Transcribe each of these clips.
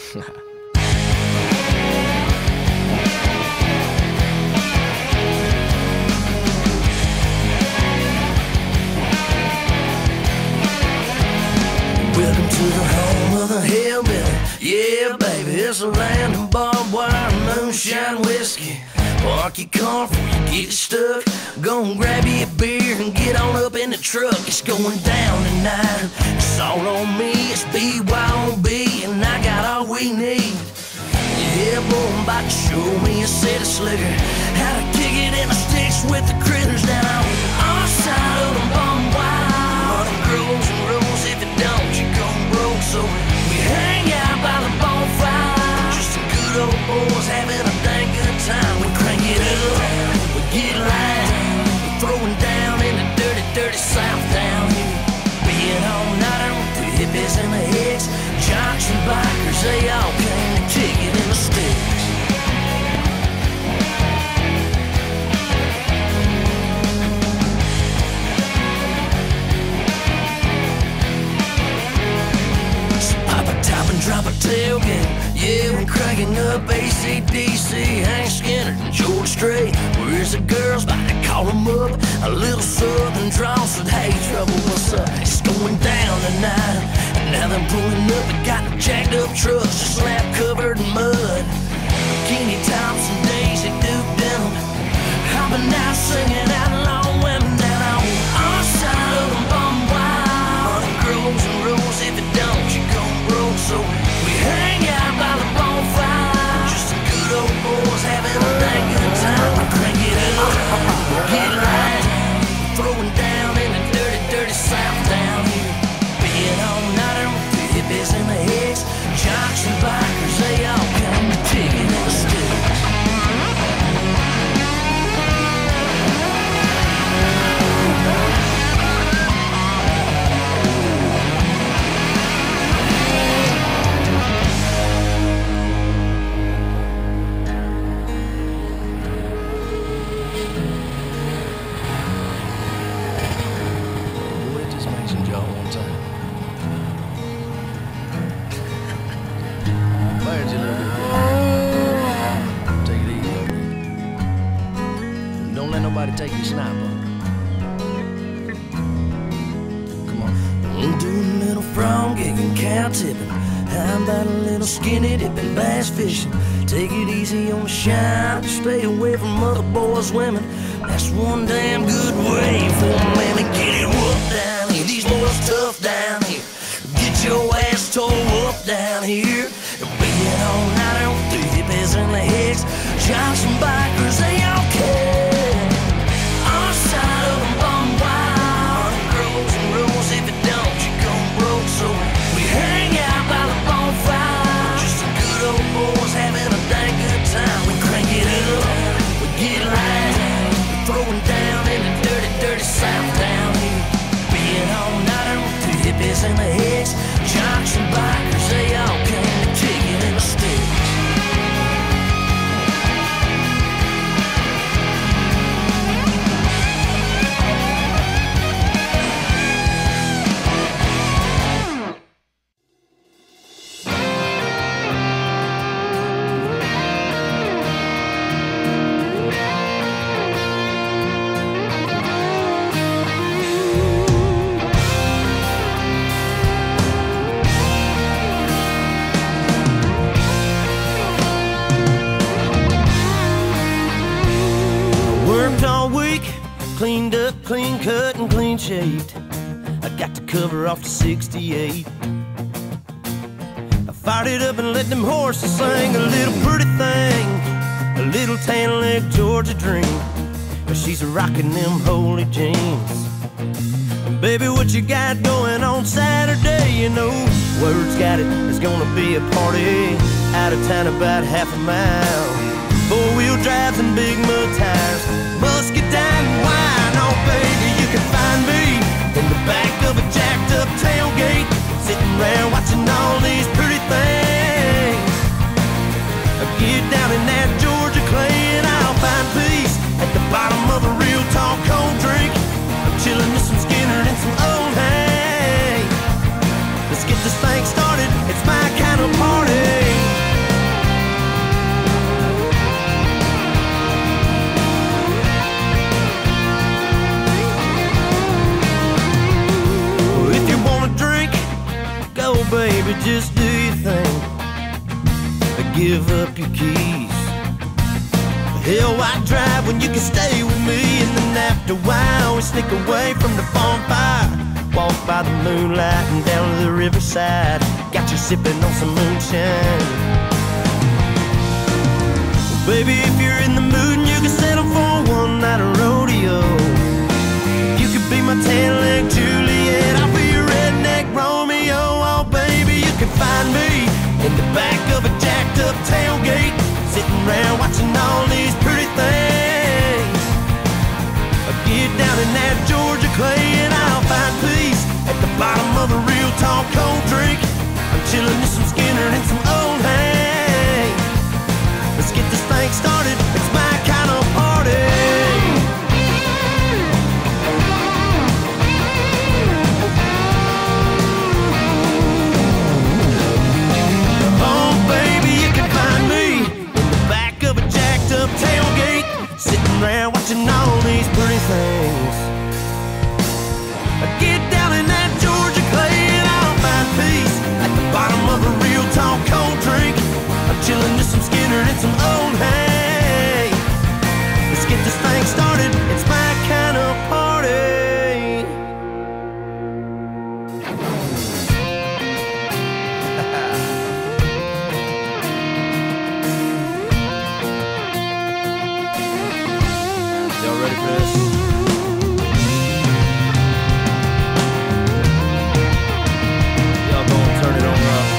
Welcome to the home of the hillbilly. Yeah, baby, it's a land of barbed wire, moonshine, whiskey. Park your car before you get stuck. Go and grab you a beer and get on up in the truck. It's going down tonight. It's all on me. It's BYOB, and I got all we need. Yeah, boy, I'm about to show me a set of slicker. How to kick it in the sticks with the critters down on our side of the barbed wire. Money grows and rolls. If it don't, you go broke. So we hang out by the bonfire. Just some good old boys having a dang good time. We crank it up, we get light. We're throwing down in the dirty, dirty South down here. Being all nighter with the hippies and the hicks, jocks and bikers, they all came to kick it in the sticks. Drop a tailgate, yeah, we're cranking up AC/DC, Hank Skinner and George Strait. Where's the girls? About to call them up. A little southern drawl said, hey, trouble, what's up? It's going down tonight. And now they're pulling up and got jacked up trucks, just slap covered in mud. Bikini tops and Daisy Duke denim, hopping out, singing out long women down on our side of the barbed wire. Money grows and rolls. If it don't, you go broke. So we hang out by the bonfire. Just some good old boys having a dang good time. We crank it up, we get light. Throwing down in the dirty, dirty South down here. Being all nighter with the hippies and the hicks, jocks and bikers, they all come to kick it in the sticks. Take your sniper. Come on. I'm doing a little frog gigging, cow tipping. How about a little skinny dipping, bass fishing? Take it easy on the shine. Stay away from other boys' women. That's one damn good way for a man to get it whooped down here. These boys tough down here. Get your ass tore up down here. Being all nighter with the hippies and the hicks, jocks and bikers, they all care. So we hang out by the bonfire. Just some good old boys having a dang good time. We crank it up, we get light. We're throwing down in the dirty, dirty South down here. Being all nighter with the hippies and the hicks, jocks and bikers, they all came to kick it in the sticks. Cleaned up, clean cut, and clean shaved. I got the cover off the 68. I fired it up and let them horses sing. A little pretty thing, a little tan-leg Georgia dream. But she's rocking them holy jeans. Baby, what you got going on Saturday? You know, word's got it, it's gonna be a party. Out of town about half a mile. Four-wheel drives and big mud tires. Musket down and wine. Oh, baby, you can find me in the back of a jacked-up tailgate, sitting around watching all these pretty things. Get down in that Georgia clay and I'll find peace at the bottom of a real tall cold drink. I'm chilling with some Skinner and some old hay. Let's get this thing started, it's my kind of party. up your keys. Hell, why drive when you can stay with me? And then after a while we sneak away from the bonfire, walk by the moonlight and down to the riverside. Got you sipping on some moonshine. Baby, if you're in the mood and you can settle for one night of rodeo, you could be my tan-leg Juliet, I'll be your redneck Romeo. Oh baby, you can find me in the back of a jacked up tailgate, sitting around watching all these pretty things. I'll get down in that Georgia clay and I'll find peace at the bottom of a real tall cold drink. I'm chilling with some Skinner and some old hay. Let's get this thing started, it's my kind of party. Oh baby, you can find me in the back of a jacked up tailgate, sitting around watching all these pretty things. I get down in that Georgia clay and I'll find peace at the bottom of a real tall cold drink. I'm chilling with some Skinner and some old hay. Let's get this thing started, it's my kind of party. Y'all ready for this? Y'all gonna turn it on up.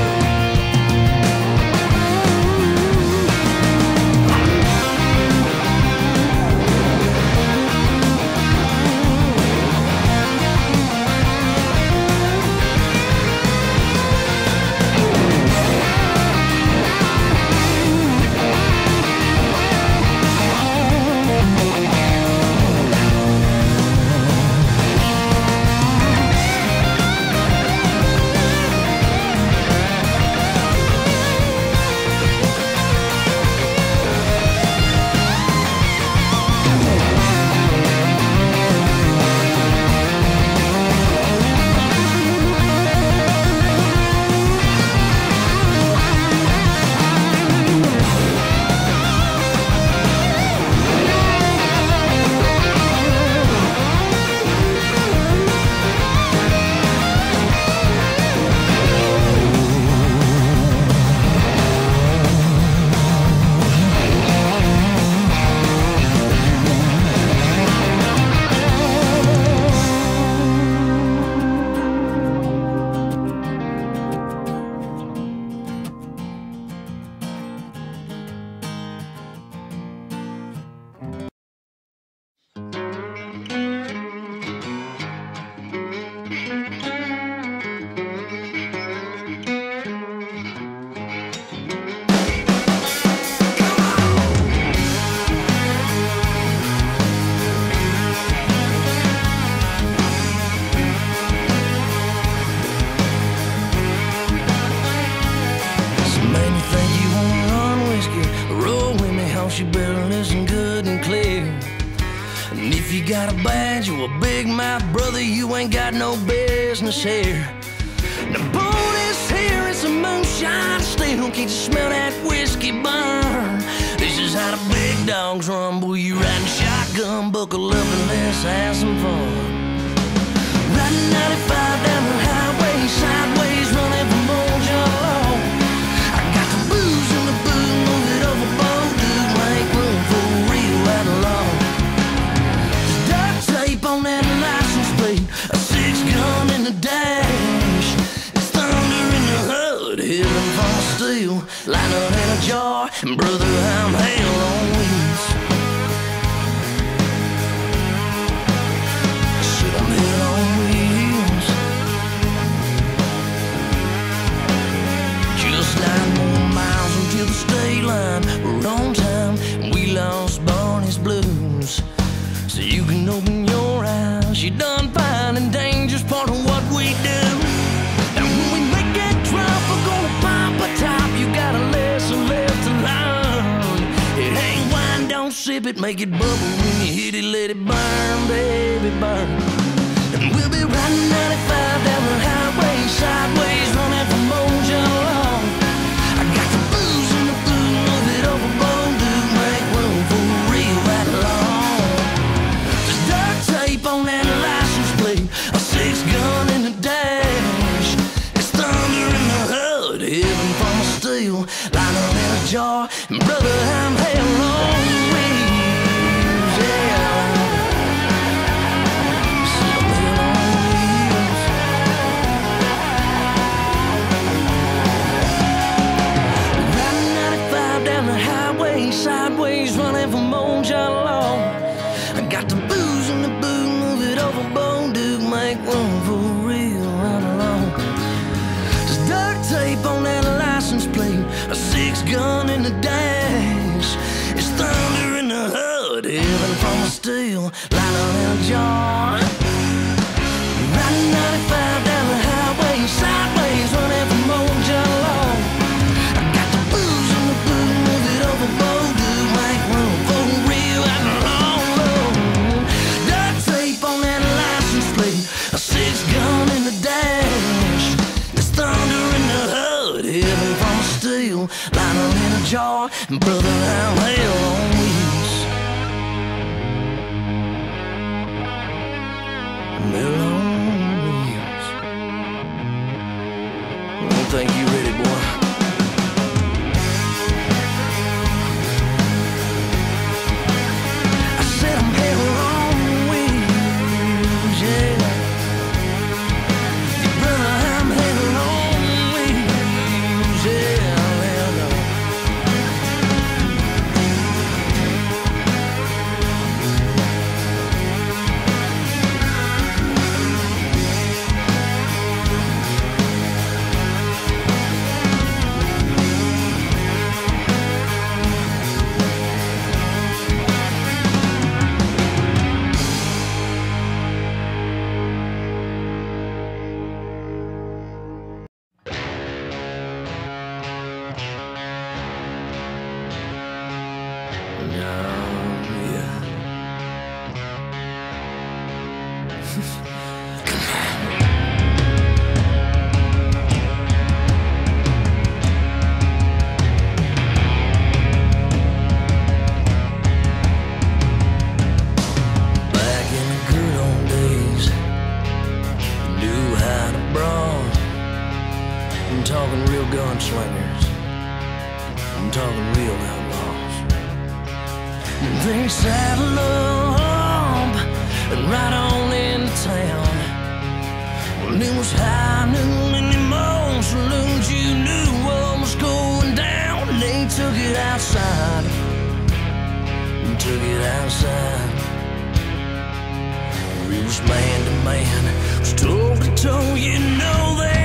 You better listen good and clear. And if you got a badge or a big mouth, brother, you ain't got no business here. The boat is here, it's a moonshine still. Can't you smell that whiskey burn? This is how the big dogs rumble. You riding shotgun, buckle up and let's have some fun. Riding 95 down the highway, sideways, running from old John Law. I got the booze in the boot, move it overboard, dude, make room for a real outlaw. There's duct tape on that license plate, a 6-gun in the dash. It's thunder in the hood, heaven from steel, line up in a jar, and brother, I'm hell on wheels. Shit, I'm hell on wheels. Just 9 more miles until the state line. We're on time, and we lost Barney's blues. So you can open your eyes, you done fine and dangerous part of what we do. And when we make that drop, we're gonna pop a top. You got a lesson left to learn. It ain't wine, don't sip it, make it bubble. When you hit it, let it burn, baby, burn. And we'll be riding 95 down the highway, sideways, running from old John Law. I got the booze in the boot, steel, lighter than a jar. Riding 95 down the highway, sideways, running from Mojo long. I got the booze and the blue, move it overboard, do make room for real and long low. Duct tape on that license plate, a 6-gun in the dash. There's thunder in the hood, heaven from steel, lighter in a jar, and brother, I'm hell on wheels. Hell on wheels. I don't think you ready, boy. I said I'm hell on wheels, yeah. Your brother, I'm hell on wheels, yeah. I'm talking real gunslingers. I'm talking real outlaws. They saddle up and ride on into town. Well, it was high noon in the most saloons. You knew what was going down. And they took it outside. Took it outside. It was man to man, was toe to toe. You know they